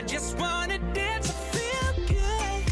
just wanna dance and feel good.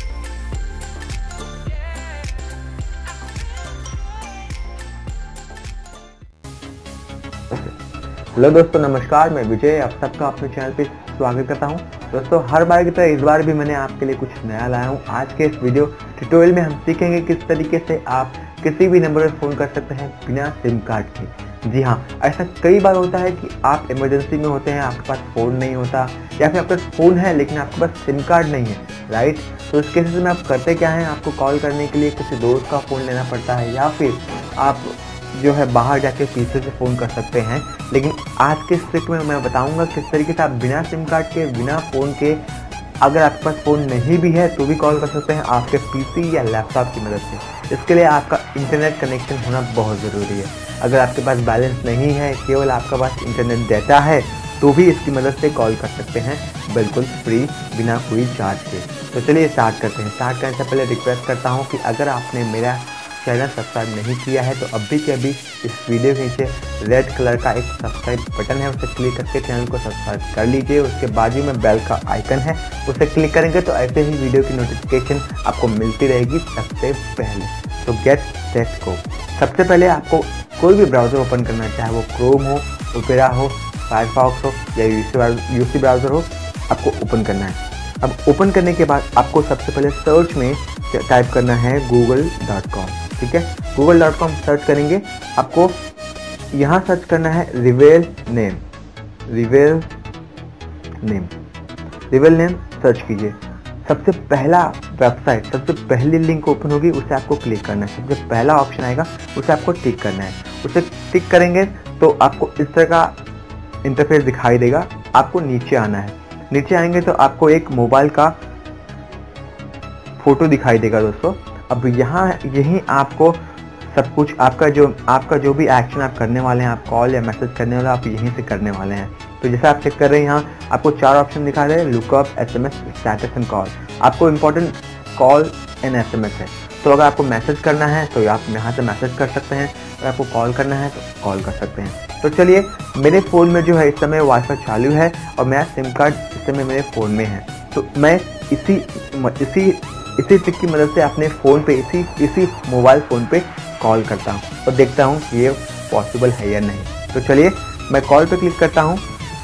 Hello दोस्तों, नमस्कार। मैं विजय आप सबका अपने चैनल पे स्वागत करता हूं। दोस्तों, हर बार की तरह इस बार भी मैंने आपके लिए कुछ नया लाया हूं। आज के इस वीडियो ट्यूटोरियल में हम सीखेंगे किस तरीके से आप किसी भी नंबर पर फ़ोन कर सकते हैं बिना सिम कार्ड के। जी हाँ, ऐसा कई बार होता है कि आप इमरजेंसी में होते हैं, आपके पास फ़ोन नहीं होता, या फिर आपके पास फ़ोन है लेकिन आपके पास सिम कार्ड नहीं है, राइट। तो इस केसेस में आप करते क्या हैं, आपको कॉल करने के लिए किसी दोस्त का फ़ोन लेना पड़ता है, या फिर आप जो है बाहर जाके पीछे से फ़ोन कर सकते हैं। लेकिन आज के इस ट्रिक में मैं बताऊंगा किस तरीके से आप बिना सिम कार्ड के, बिना फ़ोन के, अगर आपके पास फ़ोन नहीं भी है तो भी कॉल कर सकते हैं आपके पीसी या लैपटॉप की मदद से। इसके लिए आपका इंटरनेट कनेक्शन होना बहुत ज़रूरी है। अगर आपके पास बैलेंस नहीं है, केवल आपके पास इंटरनेट डेटा है, तो भी इसकी मदद से कॉल कर सकते हैं बिल्कुल फ्री, बिना कोई चार्ज के। तो चलिए स्टार्ट करते हैं। स्टार्ट करने से पहले रिक्वेस्ट करता हूँ कि अगर आपने मेरा चैनल सब्सक्राइब नहीं किया है तो अभी के अभी इस वीडियो के नीचे रेड कलर का एक सब्सक्राइब बटन है, उसे क्लिक करके चैनल को सब्सक्राइब कर लीजिए। उसके बाजू में बेल का आइकन है, उसे क्लिक करेंगे तो ऐसे ही वीडियो की नोटिफिकेशन आपको मिलती रहेगी सबसे पहले। तो गेट सेट गो। सबसे पहले आपको कोई भी ब्राउज़र ओपन करना है, चाहे वो क्रोम हो, ओपेरा हो, फायरफॉक्स हो या यूसी ब्राउज़र हो, आपको ओपन करना है। अब ओपन करने के बाद आपको सबसे पहले सर्च में टाइप करना है google.com। ठीक है, google.com सर्च करेंगे, आपको यहाँ सर्च करना है रिवेल नेम सर्च कीजिए। सबसे पहला वेबसाइट, सबसे पहली लिंक ओपन होगी, उसे आपको क्लिक करना है। सबसे पहला ऑप्शन आएगा, उसे आपको टिक करना है। उसे टिक करेंगे तो आपको इस तरह का इंटरफेस दिखाई देगा। आपको नीचे आना है। नीचे आएंगे तो आपको एक मोबाइल का फोटो दिखाई देगा दोस्तों। अब यहाँ यही आपको सब कुछ आपका जो भी एक्शन आप करने वाले हैं, आप कॉल या मैसेज करने वाले, आप यहीं से करने वाले हैं। तो जैसे आप चेक कर रहे हैं, यहाँ आपको 4 ऑप्शन दिखा रहे हैं, lookup, SMS, status and call. आपको इम्पोर्टेंट कॉल एंड SMS है। तो अगर आपको मैसेज करना है तो आप यहाँ से मैसेज कर सकते हैं, अगर आपको कॉल करना है तो कॉल कर सकते हैं। तो चलिए, मेरे फ़ोन में जो है इस समय वाईफाई चालू है और मेरा सिम कार्ड इस समय मेरे फ़ोन में है। तो मैं इसी ट्रिक की मदद से अपने फ़ोन पे, इसी मोबाइल फ़ोन पे कॉल करता हूँ और देखता हूँ कि ये पॉसिबल है या नहीं। तो चलिए, मैं कॉल पे क्लिक करता हूँ।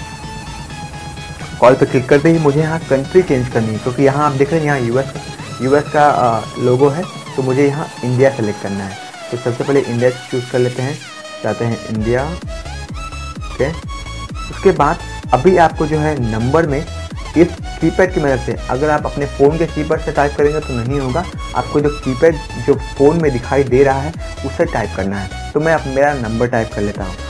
कॉल पे क्लिक करते ही मुझे यहाँ कंट्री चेंज करनी है, क्योंकि यहाँ आप देख रहे हैं यहाँ यूएस का लोगो है, तो मुझे यहाँ इंडिया सेलेक्ट करना है। तो सबसे पहले इंडिया चूज़ कर लेते हैं, चाहते हैं इंडिया। ओके, उसके बाद अभी आपको जो है नंबर में इस कीपैड की मदद से, अगर आप अपने फ़ोन के कीपैड से टाइप करेंगे तो नहीं होगा, आपको जो कीपैड जो फ़ोन में दिखाई दे रहा है उससे टाइप करना है। तो मैं अब मेरा नंबर टाइप कर लेता हूँ।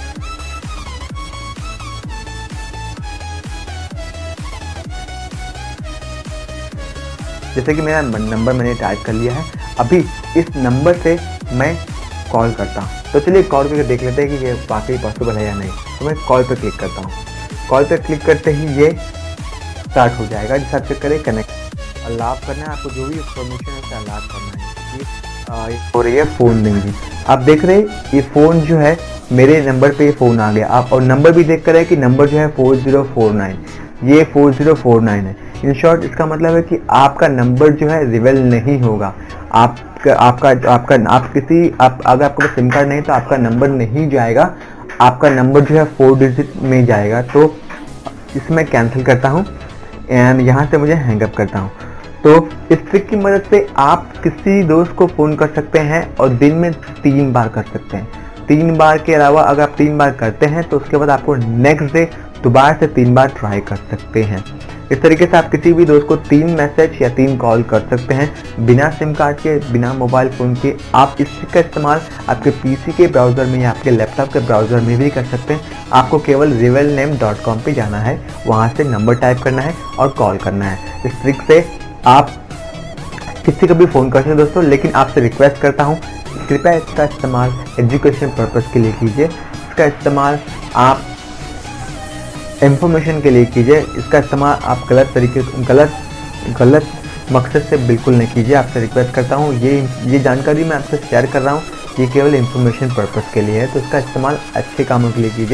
जैसे कि मेरा नंबर मैंने टाइप कर लिया है। अभी इस नंबर से मैं कॉल करता हूँ। तो चलिए कॉल करके देख लेते हैं कि ये वाकई पॉसिबल है या नहीं। तो मैं कॉल पर क्लिक करता हूँ। कॉल पर क्लिक करते ही ये स्टार्ट हो जाएगा। जैसे आप चेक करें, कनेक्ट अलाउ करना है, आपको जो भी इंफॉर्मेशन है उसे अलाउ करना है कि हो रही है फ़ोन नहीं। आप देख रहे हैं ये फ़ोन जो है मेरे नंबर पे फ़ोन आ गया। आप और नंबर भी देख कर है कि नंबर जो है 4049, ये 4049 है। इन शॉर्ट इसका मतलब है कि आपका नंबर जो है रिवेल नहीं होगा। अगर आपके पास सिम कार्ड नहीं तो आपका नंबर नहीं जाएगा, आपका नंबर जो है 4 डिजिट में जाएगा। तो इसमें कैंसिल करता हूँ एंड यहाँ से मुझे हैंग अप करता हूँ। तो इस ट्रिक की मदद से आप किसी दोस्त को फ़ोन कर सकते हैं और दिन में 3 बार कर सकते हैं। 3 बार के अलावा अगर आप 3 बार करते हैं तो उसके बाद आपको नेक्स्ट डे दोबारा से 3 बार ट्राई कर सकते हैं। इस तरीके से आप किसी भी दोस्त को 3 मैसेज या 3 कॉल कर सकते हैं बिना सिम कार्ड के, बिना मोबाइल फ़ोन के। आप इस ट्रिक का इस्तेमाल आपके पीसी के ब्राउज़र में या आपके लैपटॉप के ब्राउज़र में भी कर सकते हैं। आपको केवल revelname.com पे जाना है, वहाँ से नंबर टाइप करना है और कॉल करना है। इस ट्रिक से आप किसी को भी फ़ोन कर सकते हैं दोस्तों। लेकिन आपसे रिक्वेस्ट करता हूँ, कृपया इसका इस्तेमाल एजुकेशन पर्पज़ के लिए कीजिए। इसका इस्तेमाल आप इंफॉर्मेशन के लिए कीजिए। इसका इस्तेमाल आप गलत मकसद से बिल्कुल नहीं कीजिए। आपसे रिक्वेस्ट करता हूँ, ये जानकारी मैं आपसे शेयर कर रहा हूँ, ये केवल इंफॉर्मेशन पर्पज़ के लिए है। तो इसका इस्तेमाल अच्छे कामों के लिए कीजिए।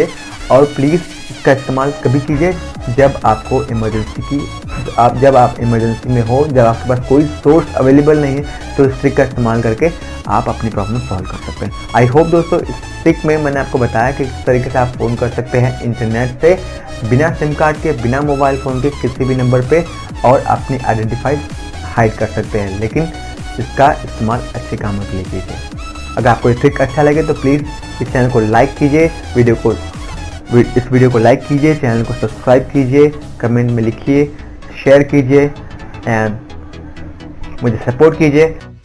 और प्लीज़ इसका इस्तेमाल कभी कीजिए जब आपको इमरजेंसी की जब आप इमरजेंसी में हो, जब आपके पास कोई सोर्स अवेलेबल नहीं है, तो इस ट्रिक का इस्तेमाल करके आप अपनी प्रॉब्लम सॉल्व कर सकते हैं। आई होप दोस्तों इस ट्रिक में मैंने आपको बताया कि किस तरीके से आप फ़ोन कर सकते हैं इंटरनेट से, बिना सिम कार्ड के, बिना मोबाइल फ़ोन के, किसी भी नंबर पे, और अपनी आइडेंटिफाई हाइड कर सकते हैं। लेकिन इसका इस्तेमाल अच्छे कामों के लिए कीजिए। अगर आपको ये ट्रिक अच्छा लगे तो प्लीज़ इस चैनल को लाइक कीजिए, इस वीडियो को लाइक कीजिए, चैनल को सब्सक्राइब कीजिए, कमेंट में लिखिए, शेयर कीजिए एंड मुझे सपोर्ट कीजिए।